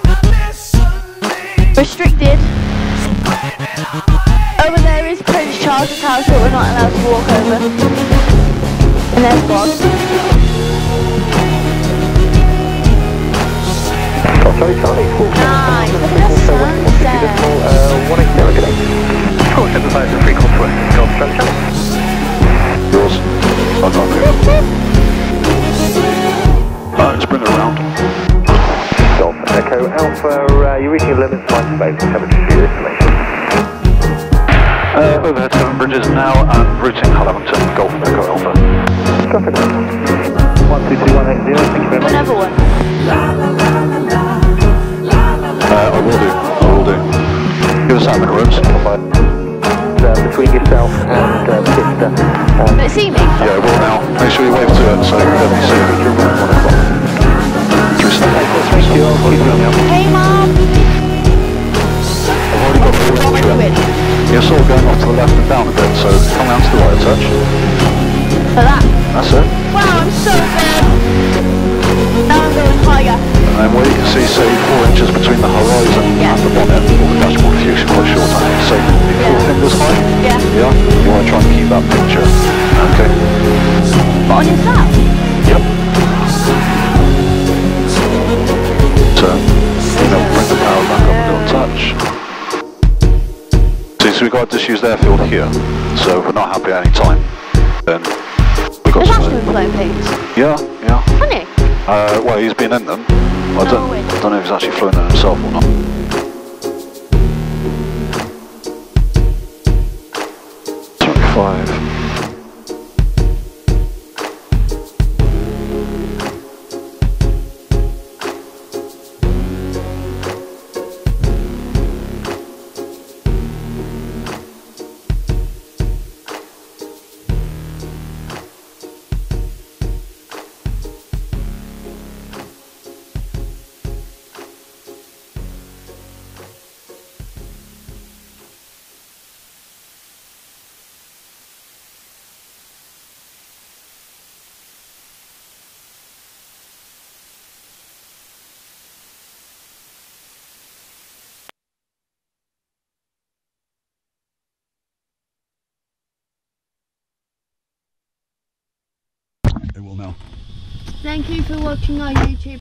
Restricted. Over there is Prince Charles's house that we're not allowed to walk over. And there's God. Sorry, Charlie. Nice, look at the sunset. 180 good day. Call 753 Cotswold, Golf Channel. Yours. Oh, no, okay. Let's bring it around. Golf Echo Alpha, you're reaching your limits, flight space, have a dispute information. Overhead Severn bridges now and routing Hull Avington, Golf Echo Alpha. Traffic 122180, thank you very much. Another one. I will do. Give us that minute, Rooms. Between yourself and Sister. Can it see me? Yeah, it will now. Make sure you wave to it so you can see it. You're around 1 o'clock. Thank you, I'll keep you now. Hey Mom! I've already got the What am I doing? You're sort of going off to the left and down a bit, so come round to the right a touch. For that? That's it. Wow, I'm so good! Now I'm going higher. And then where you can see, say, 4 inches between the horizon and the bonnet, or the dashboard, if you're quite short on it, say, 4 fingers high. Yeah. Yeah? You want to try and keep that picture. Okay. But on yourself? Yep. Turn. Now bring the power back up a little touch. See, so we've got to just use the airfield here. So if we're not happy at any time, then we've got There's some... actually flown pigs. Yeah. Funny. Well, he's been in them. I don't know if he's actually flown them himself or not. Five. It will now. Thank you for watching our YouTube